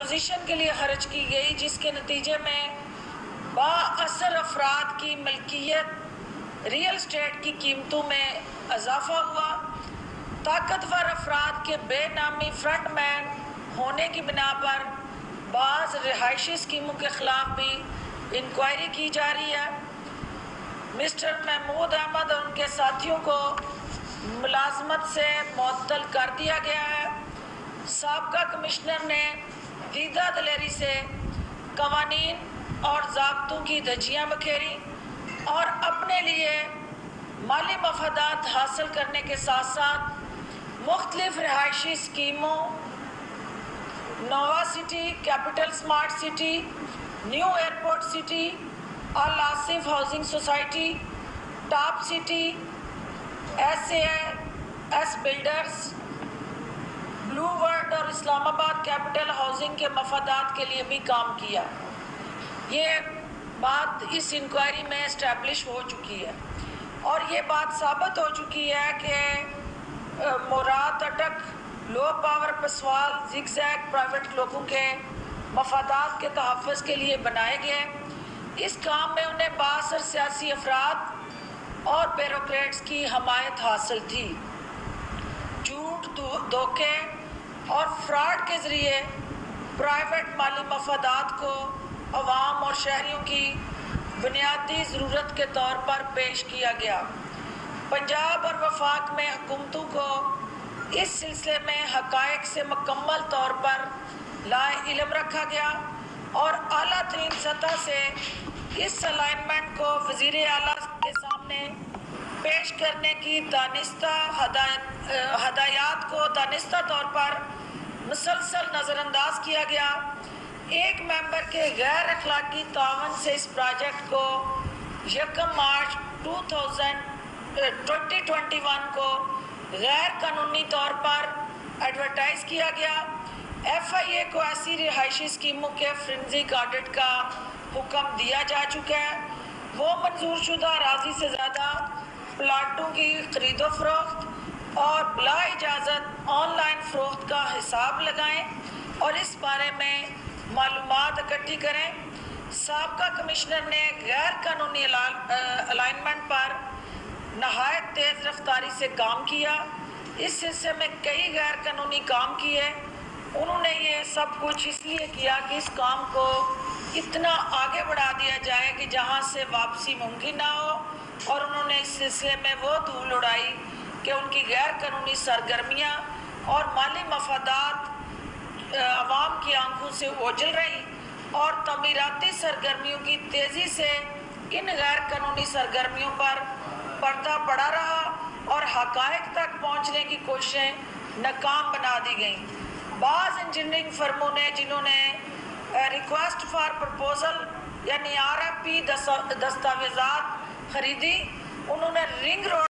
Position کے لیے خرچ کی گئی، جس کے نتیجے میں بااثر افراد کی ملکیت ریئل اسٹیٹ کی قیمتوں میں اضافہ ہوا۔ طاقتور افراد کے بے نامی فرنٹ مین ہونے کی بنا پر بعض رہائشی اسکیموں کے خلاف بھی انکوائری کی جا رہی ہے۔ مسٹر محمود احمد اور ان کے ساتھیوں کو ملازمت سے معطل کر دیا گیا ہے۔ سابقہ کمشنر نے دیدہ دلیری سے قوانین اور ضابطوں کی دھجیاں بکھیری اور اپنے لیے مالی مفادات حاصل کرنے کے ساتھ ساتھ مختلف رہائشی اسکیموں Nova city, capital smart city, new airport city, Al Asif housing society, top city, S builders, blue world اور اسلام آباد کیپٹل ہاؤسنگ کے مفادات کے لیے بھی کام کیا۔ یہ بات اس انکوائری میں اسٹیبلش ہو چکی ہے اور یہ بات ثابت ہو چکی ہے کہ Murad Attock low power Paswal zig zag private لوگوں کے مفادات کے تحفظ کے لیے بنائے گئے۔ اس کام میں انہیں بااثر سیاسی افراد اور بیوروکریٹس کی حمایت حاصل تھی۔ جھوٹ، دھوکے اور فراڈ کے ذریعے پرائیویٹ مالی مفادات کو عوام اور شہریوں کی بنیادی ضرورت کے طور پر پیش کیا گیا۔ پنجاب اور وفاق میں حکومتوں کو اس سلسلے میں حقائق سے مکمل طور پر لاء علم رکھا گیا اور اعلیٰ ترین سطح سے اس الائنمنٹ کو وزیر اعلیٰ کے سامنے پیش کرنے کی دانستہ ہدایات کو دانستہ طور پر مسلسل نظر انداز کیا گیا۔ ایک ممبر کے غیر اخلاقی تعاون سے اس پروجیکٹ کو 1 مارچ 2021 کو غیر قانونی طور پر ایڈورٹائز کیا گیا۔ ایف آئی اے کو ایسی رہائشی اسکیموں کے فرینزک آڈٹ کا حکم دیا جا چکا ہے۔ وہ منظور شدہ اراضی سے زیادہ پلاٹوں کی خرید و فروخت اور بلا اجازت آن لائن فروخت کا حساب لگائیں اور اس بارے میں معلومات اکٹھی کریں۔ سابقہ کمشنر نے غیر قانونی الائنمنٹ پر نہایت تیز رفتاری سے کام کیا۔ اس سلسلے میں کئی غیر قانونی کام کیے۔ انہوں نے یہ سب کچھ اس لیے کیا کہ اس کام کو اتنا آگے بڑھا دیا جائے کہ جہاں سے واپسی ممکن نہ ہو، اور انہوں نے اس سلسلے میں وہ دھول اڑائی کہ ان کی غیر قانونی سرگرمیاں اور مالی مفادات عوام کی آنکھوں سے اوجھل رہی اور تعمیراتی سرگرمیوں کی تیزی سے ان غیر قانونی سرگرمیوں پر پردہ پڑا رہا اور حقائق تک پہنچنے کی کوششیں ناکام بنا دی گئیں۔ بعض انجینئرنگ فرموں نے جنہوں نے ریکویسٹ فار پرپوزل یعنی RFP دستاویزات خریدی، انہوں نے رنگ روڈ